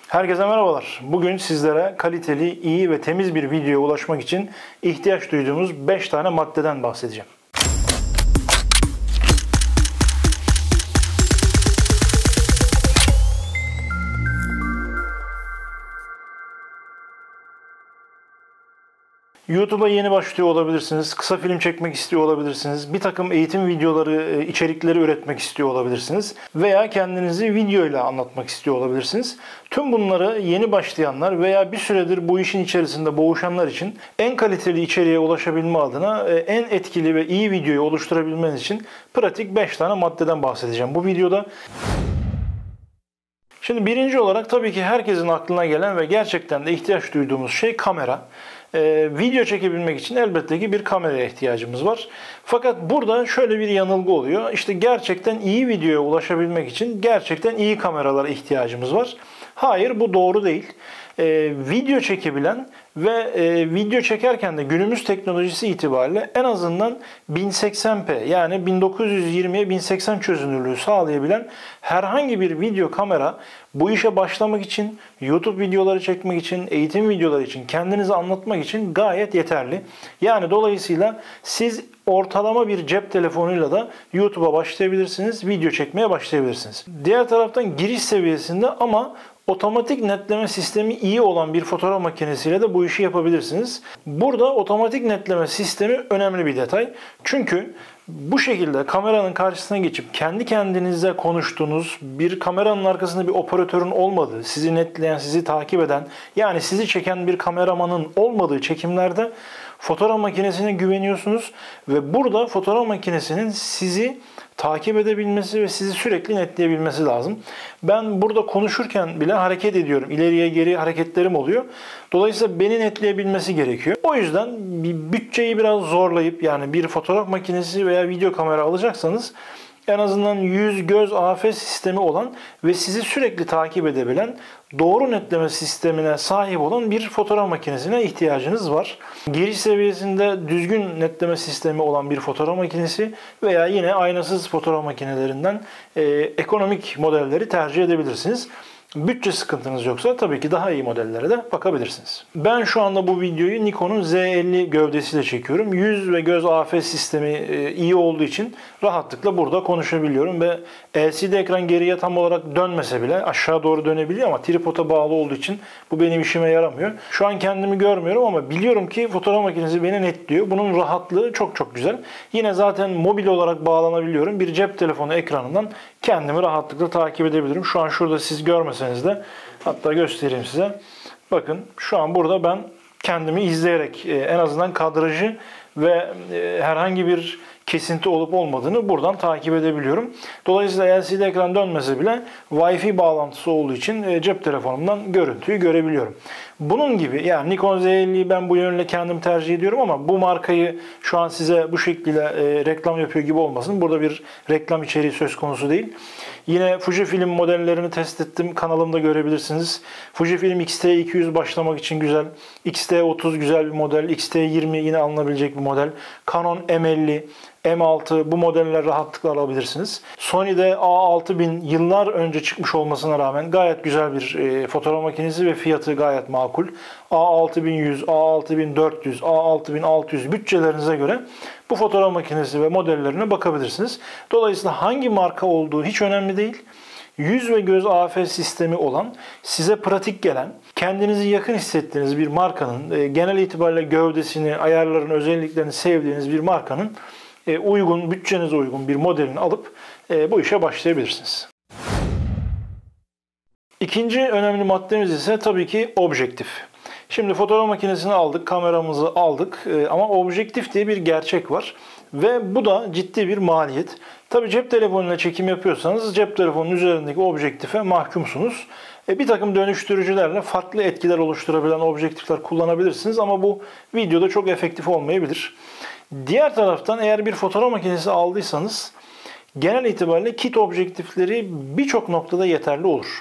Herkese merhabalar. Bugün sizlere kaliteli, iyi ve temiz bir videoya ulaşmak için ihtiyaç duyduğumuz 5 tane maddeden bahsedeceğim. YouTube'a yeni başlıyor olabilirsiniz, kısa film çekmek istiyor olabilirsiniz, bir takım eğitim videoları, içerikleri üretmek istiyor olabilirsiniz veya kendinizi videoyla anlatmak istiyor olabilirsiniz. Tüm bunları yeni başlayanlar veya bir süredir bu işin içerisinde boğuşanlar için en kaliteli içeriğe ulaşabilme adına en etkili ve iyi videoyu oluşturabilmeniz için pratik 5 tane maddeden bahsedeceğim bu videoda. Şimdi birinci olarak tabii ki herkesin aklına gelen ve gerçekten de ihtiyaç duyduğumuz şey kamera. Video çekebilmek için elbette ki bir kameraya ihtiyacımız var. Fakat burada şöyle bir yanılgı oluyor. İşte gerçekten iyi videoya ulaşabilmek için gerçekten iyi kameralara ihtiyacımız var. Hayır, bu doğru değil. Video çekebilen ve video çekerken de günümüz teknolojisi itibariyle en azından 1080p yani 1920'ye 1080 çözünürlüğü sağlayabilen herhangi bir video kamera bu işe başlamak için, YouTube videoları çekmek için, eğitim videoları için, kendinizi anlatmak için gayet yeterli. Yani dolayısıyla siz ortalama bir cep telefonuyla da YouTube'a başlayabilirsiniz, video çekmeye başlayabilirsiniz. Diğer taraftan giriş seviyesinde ama otomatik netleme sistemi iyi olan bir fotoğraf makinesiyle de bu işi yapabilirsiniz. Burada otomatik netleme sistemi önemli bir detay. Çünkü bu şekilde kameranın karşısına geçip kendi kendinize konuştuğunuz, bir kameranın arkasında bir operatörün olmadığı, sizi netleyen, sizi takip eden, yani sizi çeken bir kameramanın olmadığı çekimlerde fotoğraf makinesine güveniyorsunuz ve burada fotoğraf makinesinin sizi takip edebilmesi ve sizi sürekli netleyebilmesi lazım. Ben burada konuşurken bile hareket ediyorum. İleriye geri hareketlerim oluyor. Dolayısıyla beni netleyebilmesi gerekiyor. O yüzden bir bütçeyi biraz zorlayıp yani bir fotoğraf makinesi veya video kamera alacaksanız en azından yüz göz AF sistemi olan ve sizi sürekli takip edebilen doğru netleme sistemine sahip olan bir fotoğraf makinesine ihtiyacınız var. Giriş seviyesinde düzgün netleme sistemi olan bir fotoğraf makinesi veya yine aynasız fotoğraf makinelerinden ekonomik modelleri tercih edebilirsiniz. Bütçe sıkıntınız yoksa tabii ki daha iyi modellere de bakabilirsiniz. Ben şu anda bu videoyu Nikon'un Z50 gövdesiyle çekiyorum. Yüz ve göz AF sistemi iyi olduğu için rahatlıkla burada konuşabiliyorum ve LCD ekran geriye tam olarak dönmese bile aşağı doğru dönebiliyor ama tripoda bağlı olduğu için bu benim işime yaramıyor. Şu an kendimi görmüyorum ama biliyorum ki fotoğraf makinesi beni netliyor. Bunun rahatlığı çok güzel. Yine zaten mobil olarak bağlanabiliyorum. Bir cep telefonu ekranından kendimi rahatlıkla takip edebilirim. Şu an şurada siz görmeseniz de hatta göstereyim size. Bakın şu an burada ben kendimi izleyerek en azından kadrajı ve herhangi bir kesinti olup olmadığını buradan takip edebiliyorum. Dolayısıyla LCD ekran dönmese bile Wi-Fi bağlantısı olduğu için cep telefonumdan görüntüyü görebiliyorum. Bunun gibi yani Nikon Z50'yi ben bu yönle kendim tercih ediyorum ama bu markayı şu an size bu şekilde reklam yapıyor gibi olmasın. Burada bir reklam içeriği söz konusu değil. Yine Fujifilm modellerini test ettim. Kanalımda görebilirsiniz. Fujifilm X-T200 başlamak için güzel. X-T30 güzel bir model. X-T20 yine alınabilecek bir model. Canon M50, M6 bu modeller rahatlıkla alabilirsiniz. Sony'de A6000 yıllar önce çıkmış olmasına rağmen gayet güzel bir fotoğraf makinesi ve fiyatı gayet makul. A6100, A6400, A6600 bütçelerinize göre bu fotoğraf makinesi ve modellerine bakabilirsiniz. Dolayısıyla hangi marka olduğu hiç önemli değil. Yüz ve göz AF sistemi olan, size pratik gelen, kendinizi yakın hissettiğiniz bir markanın, genel itibariyle gövdesini, ayarlarını, özelliklerini sevdiğiniz bir markanın uygun, bütçenize uygun bir modelini alıp bu işe başlayabilirsiniz. İkinci önemli maddemiz ise tabii ki objektif. Şimdi fotoğraf makinesini aldık, kameramızı aldık ama objektif diye bir gerçek var. Ve bu da ciddi bir maliyet. Tabii cep telefonuyla çekim yapıyorsanız cep telefonunun üzerindeki objektife mahkumsunuz. Bir takım dönüştürücülerle farklı etkiler oluşturabilen objektifler kullanabilirsiniz ama bu videoda çok efektif olmayabilir. Diğer taraftan eğer bir fotoğraf makinesi aldıysanız genel itibariyle kit objektifleri birçok noktada yeterli olur.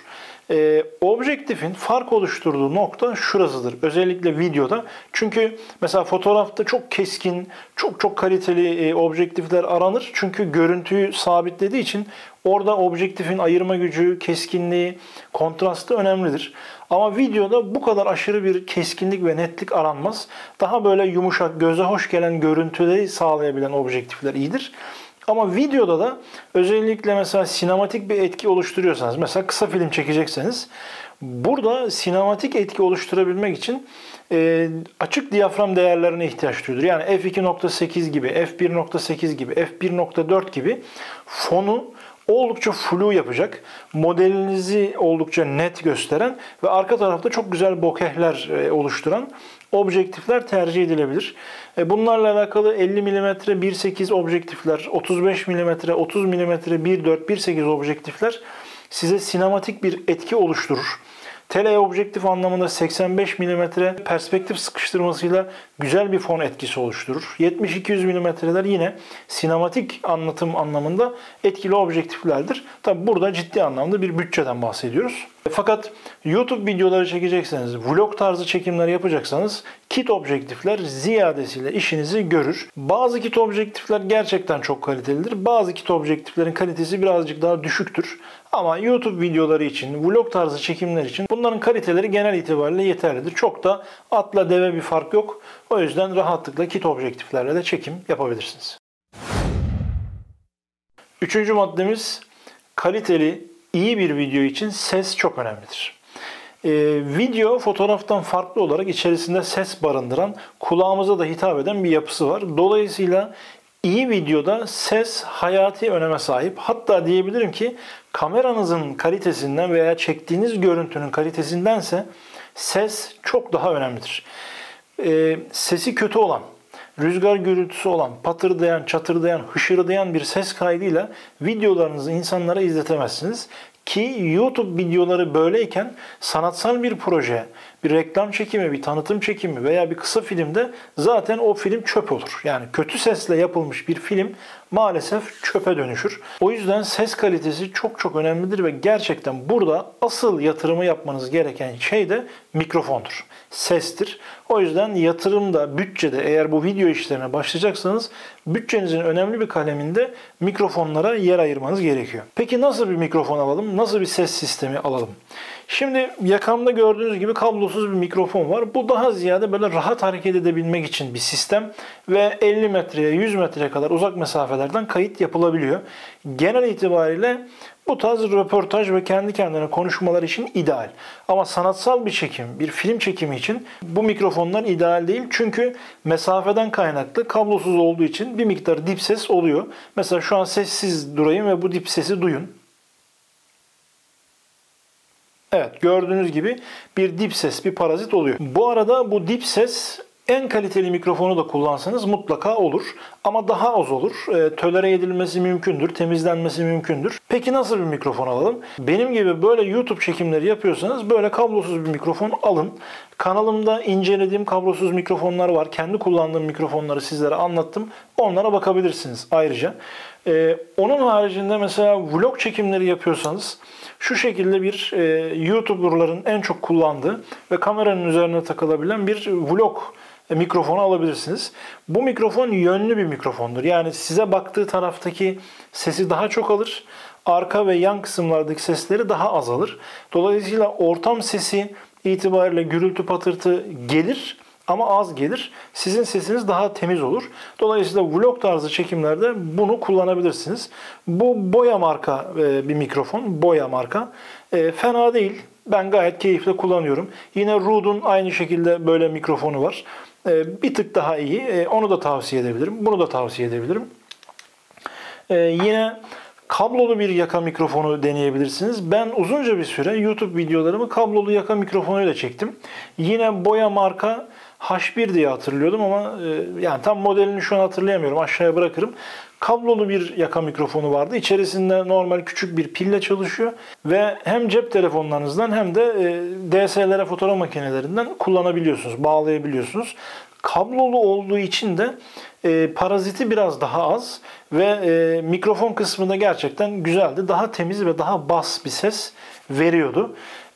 Objektifin fark oluşturduğu nokta şurasıdır. Özellikle videoda. Çünkü mesela fotoğrafta çok keskin, çok kaliteli objektifler aranır. Çünkü görüntüyü sabitlediği için orada objektifin ayırma gücü, keskinliği, kontrastı önemlidir. Ama videoda bu kadar aşırı bir keskinlik ve netlik aranmaz. Daha böyle yumuşak, göze hoş gelen görüntüleri sağlayabilen objektifler iyidir. Ama videoda da özellikle mesela sinematik bir etki oluşturuyorsanız, mesela kısa film çekecekseniz, burada sinematik etki oluşturabilmek için açık diyafram değerlerine ihtiyaç duyulur. Yani f2.8 gibi, f1.8 gibi, f1.4 gibi fonu oldukça flu yapacak, modelinizi oldukça net gösteren ve arka tarafta çok güzel bokehler oluşturan objektifler tercih edilebilir. Bunlarla alakalı 50 mm 1.8 objektifler, 35 mm, 30 mm 1.4, 1.8 objektifler size sinematik bir etki oluşturur. Teleobjektif anlamında 85 mm perspektif sıkıştırmasıyla güzel bir fon etkisi oluşturur. 70-200 mm'ler yine sinematik anlatım anlamında etkili objektiflerdir. Tabi burada ciddi anlamda bir bütçeden bahsediyoruz. Fakat YouTube videoları çekecekseniz, vlog tarzı çekimler yapacaksanız kit objektifler ziyadesiyle işinizi görür. Bazı kit objektifler gerçekten çok kalitelidir. Bazı kit objektiflerin kalitesi birazcık daha düşüktür. Ama YouTube videoları için, vlog tarzı çekimler için bunların kaliteleri genel itibariyle yeterlidir. Çok da atla deve bir fark yok. O yüzden rahatlıkla kit objektiflerle de çekim yapabilirsiniz. Üçüncü maddemiz, kaliteli, iyi bir video için ses çok önemlidir. Video fotoğraftan farklı olarak içerisinde ses barındıran, kulağımıza da hitap eden bir yapısı var. Dolayısıyla iyi videoda ses hayati öneme sahip. Hatta diyebilirim ki kameranızın kalitesinden veya çektiğiniz görüntünün kalitesindense ses çok daha önemlidir. Sesi kötü olan, rüzgar gürültüsü olan, patırdayan, çatırdayan, hışırdayan bir ses kaydıyla videolarınızı insanlara izletemezsiniz. Ki YouTube videoları böyleyken sanatsal bir proje, bir reklam çekimi, bir tanıtım çekimi veya bir kısa filmde zaten o film çöp olur. Yani kötü sesle yapılmış bir film maalesef çöpe dönüşür. O yüzden ses kalitesi çok önemlidir ve gerçekten burada asıl yatırımı yapmanız gereken şey de mikrofondur. Sestir. O yüzden yatırımda, bütçede eğer bu video işlerine başlayacaksanız bütçenizin önemli bir kaleminde mikrofonlara yer ayırmanız gerekiyor. Peki nasıl bir mikrofon alalım? Nasıl bir ses sistemi alalım? Şimdi yakamda gördüğünüz gibi kablosuz bir mikrofon var. Bu daha ziyade böyle rahat hareket edebilmek için bir sistem ve 50 metreye 100 metreye kadar uzak mesafelerden kayıt yapılabiliyor. Genel itibariyle bu tarz röportaj ve kendi kendine konuşmalar için ideal. Ama sanatsal bir çekim, bir film çekimi için bu mikrofonlar ideal değil. Çünkü mesafeden kaynaklı kablosuz olduğu için bir miktar dip ses oluyor. Mesela şu an sessiz durayım ve bu dip sesi duyun. Evet, gördüğünüz gibi bir dip ses, bir parazit oluyor. Bu arada bu dip ses en kaliteli mikrofonu da kullansanız mutlaka olur. Ama daha az olur. Tolere edilmesi mümkündür, temizlenmesi mümkündür. Peki nasıl bir mikrofon alalım? Benim gibi böyle YouTube çekimleri yapıyorsanız böyle kablosuz bir mikrofon alın. Kanalımda incelediğim kablosuz mikrofonlar var. Kendi kullandığım mikrofonları sizlere anlattım. Onlara bakabilirsiniz ayrıca. Onun haricinde mesela vlog çekimleri yapıyorsanız şu şekilde bir YouTuber'ların en çok kullandığı ve kameranın üzerine takılabilen bir vlog mikrofonu alabilirsiniz. Bu mikrofon yönlü bir mikrofondur. Yani size baktığı taraftaki sesi daha çok alır. Arka ve yan kısımlardaki sesleri daha az alır. Dolayısıyla ortam sesi itibariyle gürültü patırtı gelir ama az gelir. Sizin sesiniz daha temiz olur. Dolayısıyla vlog tarzı çekimlerde bunu kullanabilirsiniz. Bu Boya marka bir mikrofon. Boya marka. Fena değil. Ben gayet keyifle kullanıyorum. Yine Rode'un aynı şekilde böyle mikrofonu var. Bir tık daha iyi. Onu da tavsiye edebilirim. Bunu da tavsiye edebilirim. Yine kablolu bir yaka mikrofonu deneyebilirsiniz. Ben uzunca bir süre YouTube videolarımı kablolu yaka mikrofonuyla çektim. Yine Boya marka H1 diye hatırlıyordum ama yani tam modelini şu an hatırlayamıyorum. Aşağıya bırakırım. Kablolu bir yaka mikrofonu vardı. İçerisinde normal küçük bir pille çalışıyor ve hem cep telefonlarınızdan hem de DSLR fotoğraf makinelerinden kullanabiliyorsunuz, bağlayabiliyorsunuz. Kablolu olduğu için de paraziti biraz daha az ve mikrofon kısmında gerçekten güzeldi. Daha temiz ve daha bas bir ses veriyordu.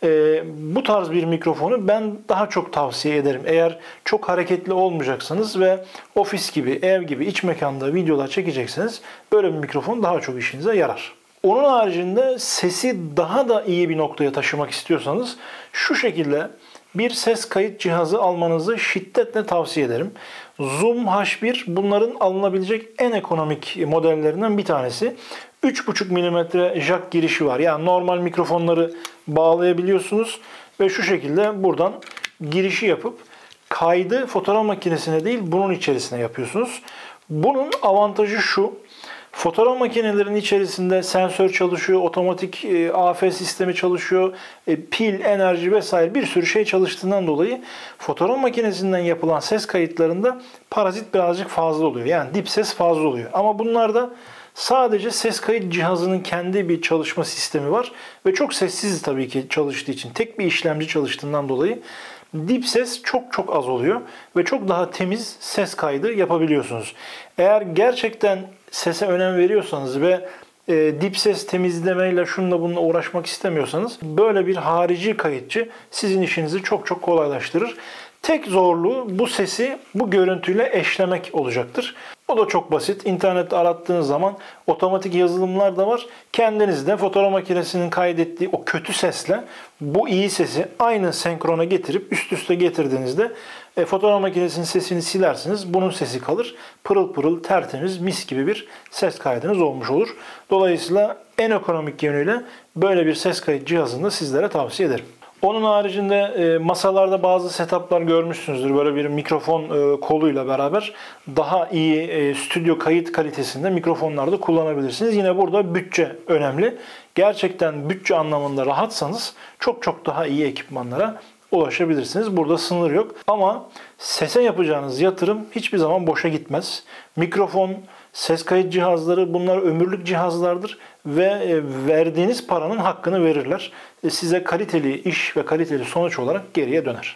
Bu tarz bir mikrofonu ben daha çok tavsiye ederim. Eğer çok hareketli olmayacaksanız ve ofis gibi, ev gibi, iç mekanda videolar çekecekseniz böyle bir mikrofon daha çok işinize yarar. Onun haricinde sesi daha da iyi bir noktaya taşımak istiyorsanız şu şekilde bir ses kayıt cihazı almanızı şiddetle tavsiye ederim. Zoom H1 bunların alınabilecek en ekonomik modellerinden bir tanesi. 3,5 mm jack girişi var. Yani normal mikrofonları bağlayabiliyorsunuz ve şu şekilde buradan girişi yapıp kaydı fotoğraf makinesine değil bunun içerisine yapıyorsunuz. Bunun avantajı şu. Fotoğraf makinelerinin içerisinde sensör çalışıyor, otomatik AF sistemi çalışıyor, pil, enerji vesaire bir sürü şey çalıştığından dolayı fotoğraf makinesinden yapılan ses kayıtlarında parazit birazcık fazla oluyor. Yani dip ses fazla oluyor. Ama bunlarda sadece ses kayıt cihazının kendi bir çalışma sistemi var ve çok sessiz tabii ki çalıştığı için, tek bir işlemci çalıştığından dolayı dip ses çok çok az oluyor ve çok daha temiz ses kaydı yapabiliyorsunuz. Eğer gerçekten sese önem veriyorsanız ve dip ses temizlemeyle şununla bununla uğraşmak istemiyorsanız böyle bir harici kayıtçı sizin işinizi çok çok kolaylaştırır. Tek zorluğu bu sesi bu görüntüyle eşlemek olacaktır. O da çok basit. İnternette arattığınız zaman otomatik yazılımlar da var. Kendiniz de fotoğraf makinesinin kaydettiği o kötü sesle bu iyi sesi aynı senkrona getirip üst üste getirdiğinizde fotoğraf makinesinin sesini silersiniz. Bunun sesi kalır. Pırıl pırıl, tertemiz, mis gibi bir ses kaydınız olmuş olur. Dolayısıyla en ekonomik yönüyle böyle bir ses kayıt cihazını da sizlere tavsiye ederim. Onun haricinde masalarda bazı setuplar görmüşsünüzdür. Böyle bir mikrofon koluyla beraber daha iyi stüdyo kayıt kalitesinde mikrofonlarda kullanabilirsiniz. Yine burada bütçe önemli. Gerçekten bütçe anlamında rahatsanız çok çok daha iyi ekipmanlara ulaşabilirsiniz. Burada sınır yok. Ama sese yapacağınız yatırım hiçbir zaman boşa gitmez. Mikrofon, ses kayıt cihazları bunlar ömürlük cihazlardır ve verdiğiniz paranın hakkını verirler. Size kaliteli iş ve kaliteli sonuç olarak geriye döner.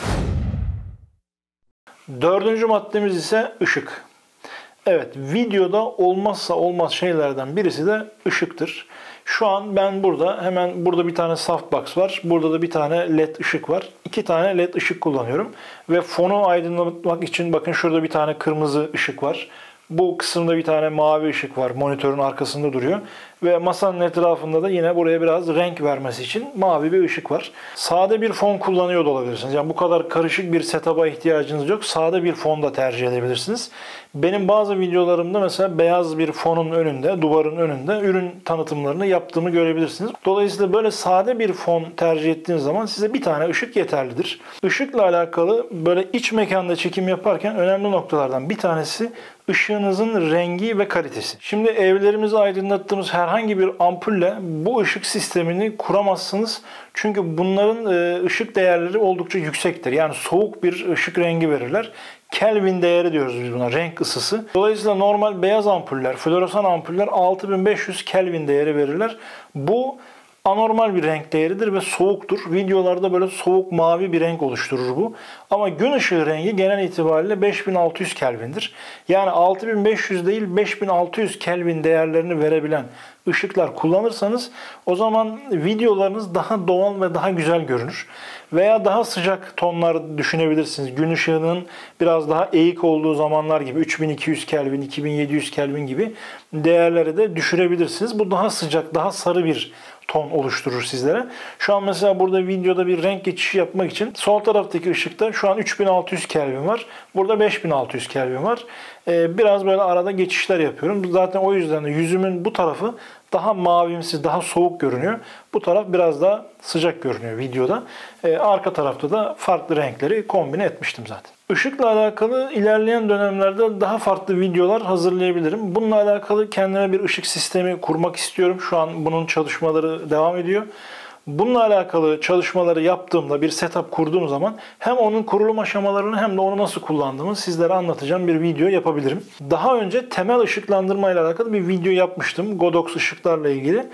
Dördüncü maddemiz ise ışık. Evet, videoda olmazsa olmaz şeylerden birisi de ışıktır. Şu an ben hemen burada bir tane softbox var. Burada da bir tane led ışık var. 2 tane led ışık kullanıyorum. Ve fonu aydınlatmak için bakın şurada bir tane kırmızı ışık var. Bu kısımda bir tane mavi ışık var. Monitörün arkasında duruyor. Ve masanın etrafında da yine buraya biraz renk vermesi için mavi bir ışık var. Sade bir fon kullanıyor da olabilirsiniz. Yani bu kadar karışık bir setup'a ihtiyacınız yok. Sade bir fon da tercih edebilirsiniz. Benim bazı videolarımda mesela beyaz bir fonun önünde, duvarın önünde ürün tanıtımlarını yaptığımı görebilirsiniz. Dolayısıyla böyle sade bir fon tercih ettiğiniz zaman size bir tane ışık yeterlidir. Işıkla alakalı böyle iç mekanda çekim yaparken önemli noktalardan bir tanesi ışığınızın rengi ve kalitesi. Şimdi evlerimizi aydınlattığımız herhangi bir ampulle bu ışık sistemini kuramazsınız. Çünkü bunların ışık değerleri oldukça yüksektir. Yani soğuk bir ışık rengi verirler. Kelvin değeri diyoruz biz buna, renk ısısı. Dolayısıyla normal beyaz ampuller, floresan ampuller 6500 Kelvin değeri verirler. Bu anormal bir renk değeridir ve soğuktur. Videolarda böyle soğuk mavi bir renk oluşturur bu. Ama gün ışığı rengi genel itibariyle 5600 Kelvin'dir. Yani 6500 değil 5600 Kelvin değerlerini verebilen ışıklar kullanırsanız o zaman videolarınız daha doğal ve daha güzel görünür. Veya daha sıcak tonlar düşünebilirsiniz. Gün ışığının biraz daha eğik olduğu zamanlar gibi 3200 Kelvin, 2700 Kelvin gibi değerleri de düşürebilirsiniz. Bu daha sıcak, daha sarı bir ton oluşturur sizlere. Şu an mesela burada videoda bir renk geçişi yapmak için sol taraftaki ışıkta şu an 3600 Kelvin var. Burada 5600 Kelvin var. Biraz böyle arada geçişler yapıyorum. Zaten o yüzden de yüzümün bu tarafı daha mavimsi, daha soğuk görünüyor. Bu taraf biraz daha sıcak görünüyor videoda. Arka tarafta da farklı renkleri kombine etmiştim zaten. Işıkla alakalı ilerleyen dönemlerde daha farklı videolar hazırlayabilirim. Bununla alakalı kendime bir ışık sistemi kurmak istiyorum. Şu an bunun çalışmaları devam ediyor. Bununla alakalı çalışmaları yaptığımda, bir setup kurduğum zaman hem onun kurulum aşamalarını hem de onu nasıl kullandığımı sizlere anlatacağım bir video yapabilirim. Daha önce temel ışıklandırma ile alakalı bir video yapmıştım. Godox ışıklarla ilgili.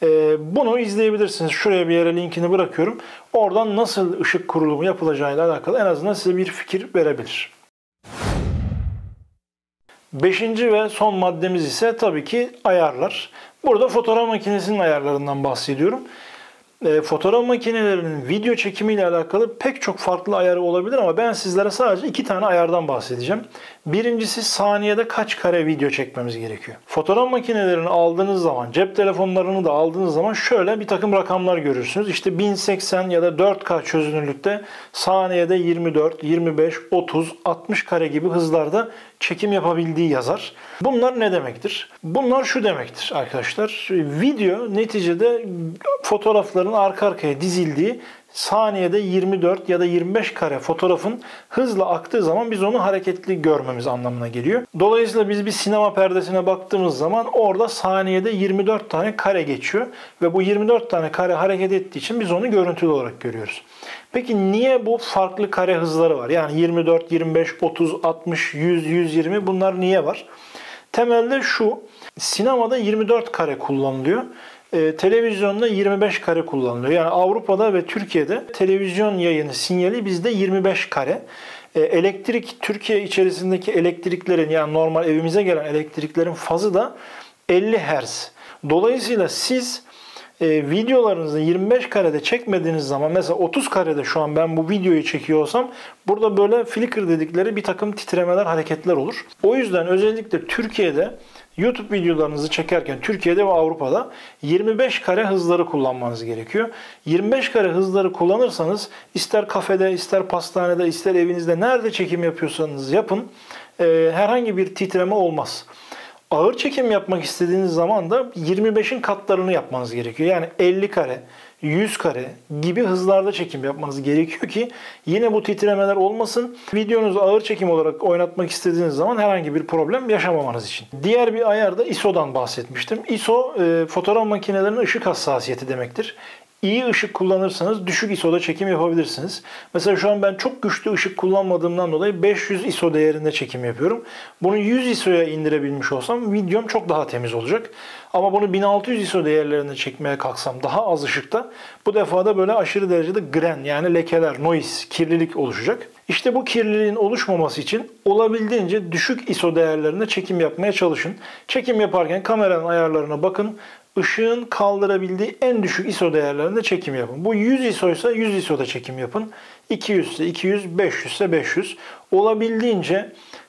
Bunu izleyebilirsiniz. Şuraya bir yere linkini bırakıyorum. Oradan nasıl ışık kurulumu yapılacağıyla alakalı en azından size bir fikir verebilir. Beşinci ve son maddemiz ise tabii ki ayarlar. Burada fotoğraf makinesinin ayarlarından bahsediyorum. Fotoğraf makinelerinin video çekimiyle alakalı pek çok farklı ayarı olabilir ama ben sizlere sadece 2 tane ayardan bahsedeceğim. Birincisi saniyede kaç kare video çekmemiz gerekiyor. Fotoğraf makinelerini aldığınız zaman, cep telefonlarını da aldığınız zaman şöyle bir takım rakamlar görürsünüz. İşte 1080 ya da 4K çözünürlükte saniyede 24, 25, 30, 60 kare gibi hızlarda çekim yapabildiği yazar. Bunlar ne demektir? Bunlar şu demektir arkadaşlar. Video neticede fotoğrafların arka arkaya dizildiği saniyede 24 ya da 25 kare fotoğrafın hızla aktığı zaman biz onu hareketli görmemiz anlamına geliyor. Dolayısıyla biz bir sinema perdesine baktığımız zaman orada saniyede 24 tane kare geçiyor ve bu 24 tane kare hareket ettiği için biz onu görüntülü olarak görüyoruz. Peki niye bu farklı kare hızları var? Yani 24, 25, 30, 60, 100, 120 bunlar niye var? Temelde şu, sinemada 24 kare kullanılıyor. Televizyonda 25 kare kullanılıyor. Yani Avrupa'da ve Türkiye'de televizyon yayını sinyali bizde 25 kare. Elektrik, Türkiye içerisindeki elektriklerin yani normal evimize gelen elektriklerin fazı da 50 Hz. Dolayısıyla siz videolarınızı 25 karede çekmediğiniz zaman mesela 30 karede şu an ben bu videoyu çekiyorsam burada böyle flicker dedikleri bir takım titremeler, hareketler olur. O yüzden özellikle Türkiye'de YouTube videolarınızı çekerken Türkiye'de ve Avrupa'da 25 kare hızları kullanmanız gerekiyor. 25 kare hızları kullanırsanız ister kafede, ister pastanede, ister evinizde nerede çekim yapıyorsanız yapın herhangi bir titreme olmaz. Ağır çekim yapmak istediğiniz zaman da 25'in katlarını yapmanız gerekiyor. Yani 50 kare, 100 kare gibi hızlarda çekim yapmanız gerekiyor ki yine bu titremeler olmasın. Videonuzu ağır çekim olarak oynatmak istediğiniz zaman herhangi bir problem yaşamamanız için. Diğer bir ayarda ISO'dan bahsetmiştim. ISO fotoğraf makinelerinin ışık hassasiyeti demektir. İyi ışık kullanırsanız düşük ISO'da çekim yapabilirsiniz. Mesela şu an ben çok güçlü ışık kullanmadığımdan dolayı 500 ISO değerinde çekim yapıyorum. Bunu 100 ISO'ya indirebilmiş olsam videom çok daha temiz olacak. Ama bunu 1600 ISO değerlerinde çekmeye kalksam daha az ışıkta bu defa da böyle aşırı derecede gren yani lekeler, noise, kirlilik oluşacak. İşte bu kirliliğin oluşmaması için olabildiğince düşük ISO değerlerinde çekim yapmaya çalışın. Çekim yaparken kameranın ayarlarına bakın. Işığın kaldırabildiği en düşük ISO değerlerinde çekim yapın. Bu 100 ISO ise 100 ISO'da çekim yapın. 200 ise 200, 500 ise 500. Olabildiğince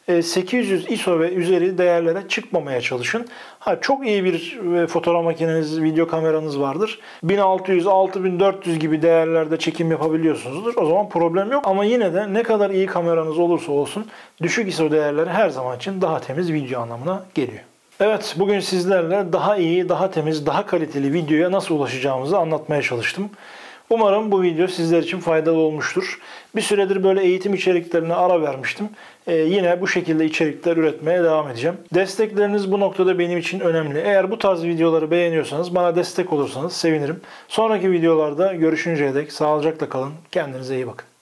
800 ISO ve üzeri değerlere çıkmamaya çalışın. Çok iyi bir fotoğraf makineniz, video kameranız vardır. 1600, 6400 gibi değerlerde çekim yapabiliyorsunuzdur. O zaman problem yok. Ama yine de ne kadar iyi kameranız olursa olsun düşük ISO değerleri her zaman için daha temiz video anlamına geliyor. Evet, bugün sizlerle daha iyi, daha temiz, daha kaliteli videoya nasıl ulaşacağımızı anlatmaya çalıştım. Umarım bu video sizler için faydalı olmuştur. Bir süredir böyle eğitim içeriklerine ara vermiştim. Yine bu şekilde içerikler üretmeye devam edeceğim. Destekleriniz bu noktada benim için önemli. Eğer bu tarz videoları beğeniyorsanız bana destek olursanız sevinirim. Sonraki videolarda görüşünceye dek sağlıcakla kalın. Kendinize iyi bakın.